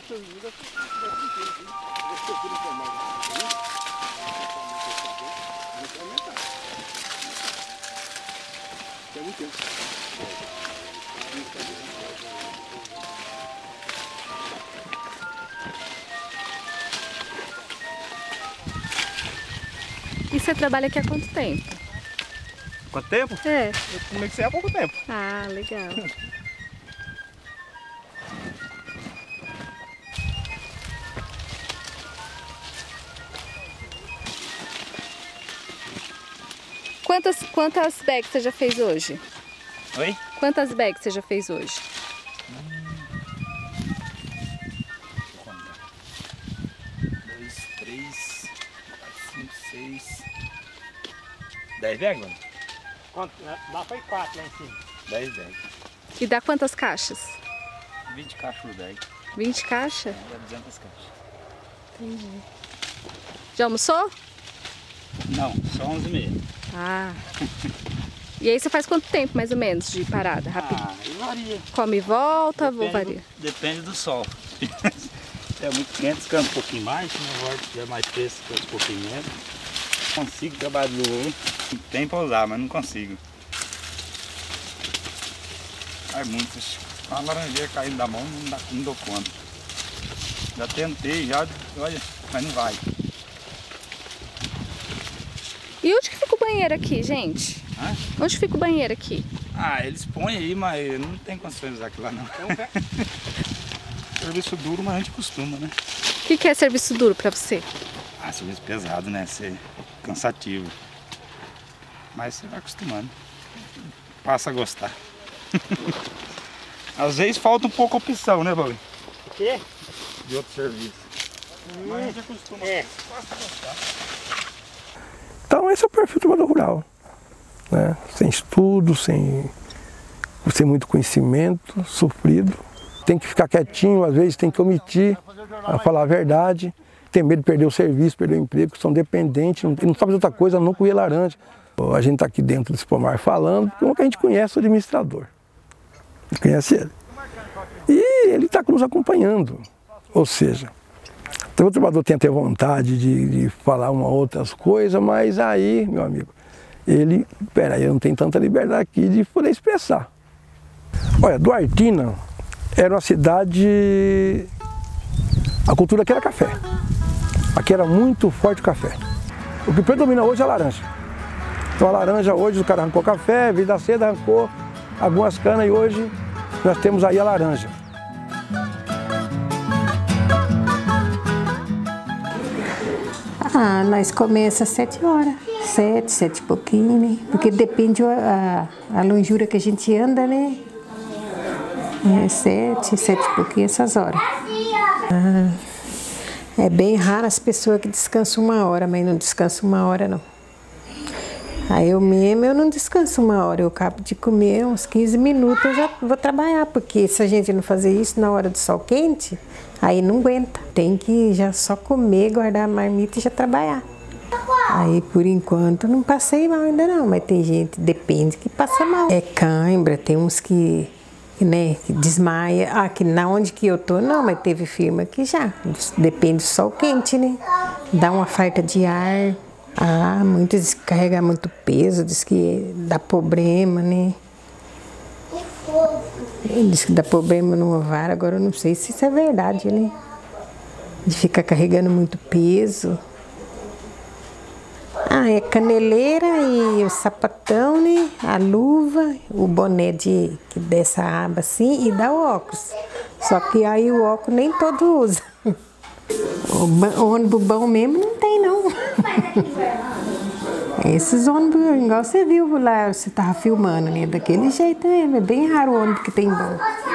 E você trabalha aqui há quanto tempo? Quanto tempo? É. Eu comecei há pouco tempo. Ah, legal. Quantas bags você já fez hoje? Oi? Quantas bags você já fez hoje? 2, 3, 4, 5, 6, 10 bags, mano? Lá foi 4 lá em cima. 10 bags. E dá quantas caixas? 20 caixas por bag. 20 caixas? Dá 200 caixas. Entendi. Já almoçou? Não, só 11h30. Ah. E aí você faz quanto tempo, mais ou menos, de parada? Rápido? Ah, e varia. Come e volta ou varia? Depende do sol. Se é muito quente, descansa um pouquinho mais. Se não é mais fresco, descansa um pouquinho menos. Consigo trabalhar de lua. Tem pra usar, mas não consigo. Faz muito. Com a laranjeira caindo da mão, não dou conta. Já tentei, olha, mas não vai. E onde que fica o banheiro aqui, gente? Hã? Onde fica o banheiro aqui? Ah, eles põem aí, mas não tem condições de usar aquilo lá não. Serviço duro, mas a gente costuma, né? O que é serviço duro pra você? Ah, serviço pesado, né? Ser cansativo. Mas você vai acostumando. Passa a gostar. Às vezes falta um pouco a opção, né, Paulinho? O quê? De outro serviço. Mas a gente acostuma. É. Passa a gostar. Então esse é o perfil do trabalhador rural, né? Sem estudo, sem muito conhecimento, sofrido. Tem que ficar quietinho, às vezes tem que omitir a falar a verdade, tem medo de perder o serviço, perder o emprego, são dependentes, não sabe fazer outra coisa, não colher laranja. A gente está aqui dentro desse pomar falando, porque a gente conhece o administrador, conhece ele. E ele está nos acompanhando, ou seja, o trabalhador tem até vontade de falar outras coisas, mas aí, meu amigo, ele não tem tanta liberdade aqui de poder expressar. Olha, Duartina era uma cidade, a cultura aqui era café. Aqui era muito forte o café. O que predomina hoje é a laranja. Então a laranja hoje, o cara arrancou café, vida cedo arrancou algumas canas e hoje nós temos aí a laranja. Ah, nós começamos às 7 horas, 7 e pouquinho, né? Porque depende a longura que a gente anda, né? É 7 e pouquinho, essas horas. Ah, é bem raro as pessoas que descansam 1 hora, mas não descansam 1 hora não. Aí eu não descanso 1 hora, eu acabo de comer uns 15 minutos, eu já vou trabalhar, porque se a gente não fazer isso na hora do sol quente, aí não aguenta. Tem que já só comer, guardar a marmita e já trabalhar. Aí por enquanto não passei mal ainda não, mas tem gente, depende, que passa mal. É cãibra, tem uns que desmaia. Ah, que na onde que eu tô não, mas teve firma que já. Depende do sol quente, né? Dá uma falta de ar. Ah, muitos diz que carrega muito peso, diz que dá problema, né? Diz que dá problema no ovário, agora eu não sei se isso é verdade, né? De ficar carregando muito peso. Ah, é caneleira e o sapatão, né? A luva, o boné que dessa aba assim e dá o óculos. Só que aí o óculos nem todo usa. O ônibus bom mesmo não tem, não. Esses ônibus, igual você viu lá, você tava filmando, né? Daquele jeito mesmo, é bem raro o ônibus que tem bom.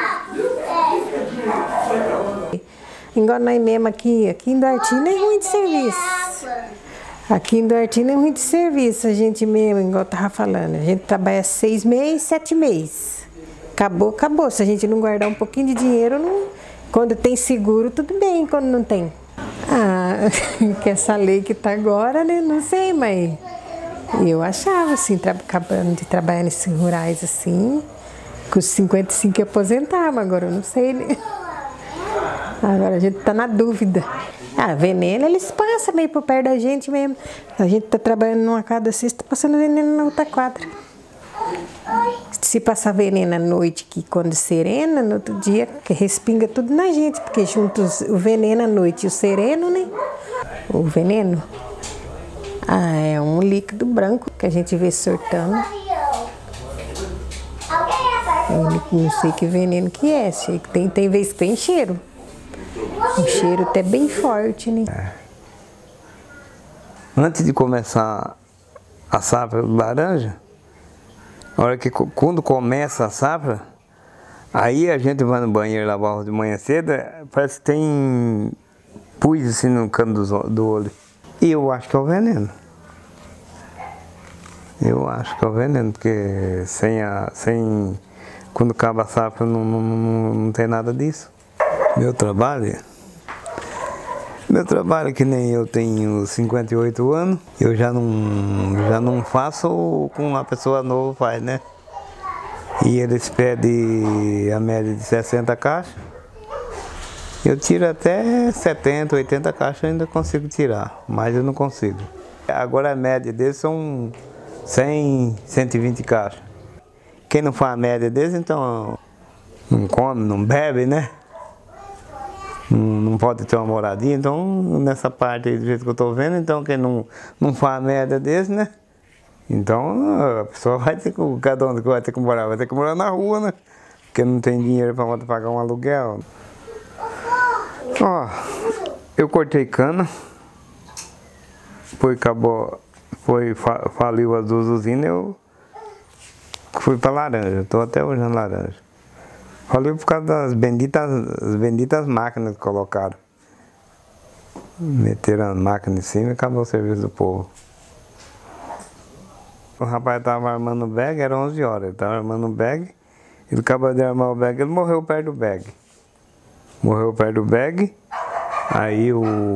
Igual nós mesmo aqui em Duartina é ruim de serviço. Aqui em Duartina é ruim de serviço, a gente mesmo, igual eu tava falando, a gente trabalha 6 meses, 7 meses. Acabou, acabou. Se a gente não guardar um pouquinho de dinheiro, não... Quando tem seguro, tudo bem, quando não tem. Ah, que essa lei que tá agora, né? Não sei, mas eu achava, assim, acabando de trabalhar nesses rurais, assim, com os 55 eu aposentava, agora eu não sei, né? Agora a gente tá na dúvida. Veneno eles passam meio por perto da gente mesmo. A gente tá trabalhando numa quadra assim, tá passando veneno na outra quadra. Se passar veneno à noite, que quando serena, no outro dia, que respinga tudo na gente, porque junto o veneno à noite e o sereno, né? O veneno é um líquido branco que a gente vê sortando. Eu não sei que veneno que é, sei que tem vez que tem cheiro. Um cheiro até bem forte, né? Antes de começar a safra de laranja, quando começa a safra, aí a gente vai no banheiro lavar de manhã cedo, parece que tem pus assim no cano do olho. E eu acho que é o veneno. Eu acho que é o veneno, porque quando acaba a safra não tem nada disso. Meu trabalho que nem eu tenho 58 anos, eu já não faço como a pessoa nova faz, né? E eles pedem a média de 60 caixas, eu tiro até 70, 80 caixas, eu ainda consigo tirar, mas eu não consigo. Agora a média deles são 100, 120 caixas. Quem não faz a média deles, então não come, não bebe, né? Não pode ter uma moradia, então nessa parte aí, do jeito que eu estou vendo, então quem não faz a média desse, né? Então a pessoa vai ter que, cada um que vai ter que morar na rua, né? Porque não tem dinheiro para pagar um aluguel. Ó, eu cortei cana, faliu as duas usinas, eu fui para laranja, estou até hoje na laranja. Faliu por causa das benditas máquinas que colocaram. Meteram as máquinas em cima e acabou o serviço do povo. O rapaz estava armando o bag, era 11 horas, ele estava armando o bag, ele acabou de armar o bag, ele morreu perto do bag. Aí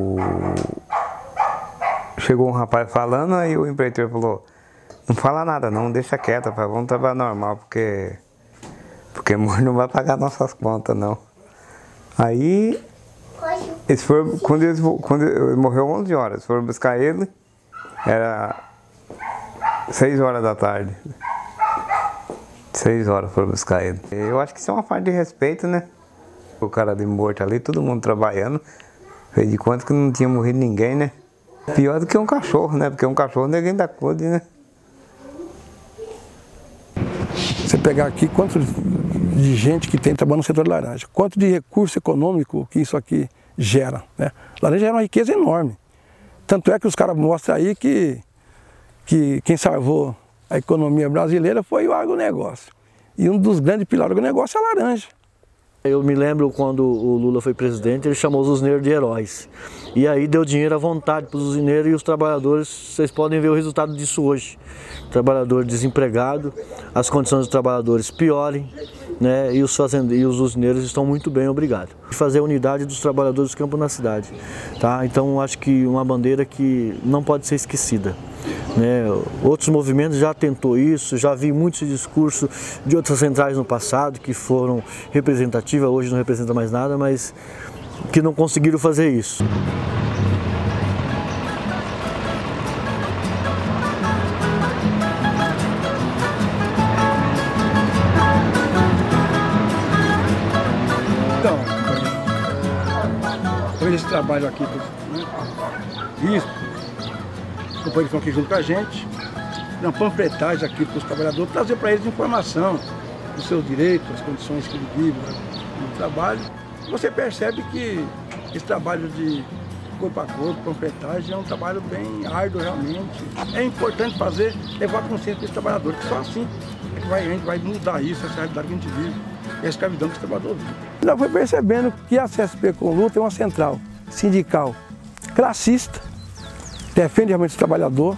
chegou um rapaz falando, aí o empreiteiro falou, não fala nada não, deixa quieto, vamos trabalhar normal, porque não vai pagar nossas contas, não. Aí, quando ele morreu 11 horas, eles foram buscar ele, era 6 horas da tarde. 6 horas foram buscar ele. Eu acho que isso é uma falta de respeito, né? O cara de morto ali, todo mundo trabalhando, fez de conta que não tinha morrido ninguém, né? Pior do que um cachorro, né? Porque um cachorro ninguém dá conta, né? Você pegar aqui quanto de gente que tem trabalho no setor de laranja, quanto de recurso econômico que isso aqui gera, né? Laranja é uma riqueza enorme. Tanto é que os caras mostram aí que quem salvou a economia brasileira foi o agronegócio. E um dos grandes pilares do agronegócio é a laranja. Eu me lembro quando o Lula foi presidente, ele chamou os usineiros de heróis. E aí deu dinheiro à vontade para os usineiros e os trabalhadores, vocês podem ver o resultado disso hoje. Trabalhador desempregado, as condições dos trabalhadores piorem, né? E os usineiros estão muito bem, obrigado. Fazer a unidade dos trabalhadores do campo na cidade, tá? Então acho que uma bandeira que não pode ser esquecida. Né? Outros movimentos já tentou isso, já vi muitos discursos de outras centrais no passado que foram representativas, hoje não representa mais nada, mas que não conseguiram fazer isso. Então, esse trabalho aqui, né? Isso. Os companheiros estão aqui junto com a gente, uma panfletagem aqui para os trabalhadores, trazer para eles informação dos seus direitos, das condições que eles vivem no trabalho. Você percebe que esse trabalho de corpo a corpo, panfletagem, é um trabalho bem árduo realmente. É importante fazer, levar consciência dos trabalhadores, que só assim é que a gente vai mudar isso, essa realidade que a gente vive, e a escravidão que os trabalhadores vivem. Já foi percebendo que a CSP com Luta é uma central sindical classista, defende realmente o trabalhador,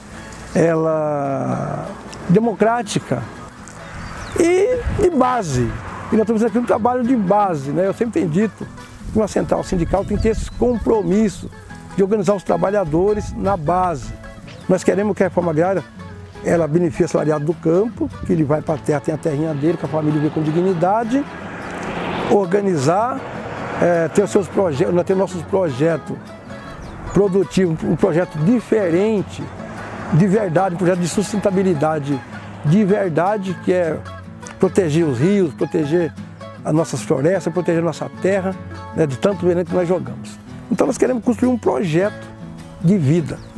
ela é democrática e de base. E nós estamos aqui um trabalho de base, né? Eu sempre tenho dito que uma central sindical tem que ter esse compromisso de organizar os trabalhadores na base. Nós queremos que a reforma agrária ela beneficie o assalariado do campo, que ele vai para a terra, tem a terrinha dele, que a família vê com dignidade, organizar ter os seus projetos, nós temos nossos projetos produtivos, um projeto diferente, de verdade, um projeto de sustentabilidade de verdade, que é proteger os rios, proteger as nossas florestas, proteger a nossa terra, né, de tanto veneno que nós jogamos. Então nós queremos construir um projeto de vida.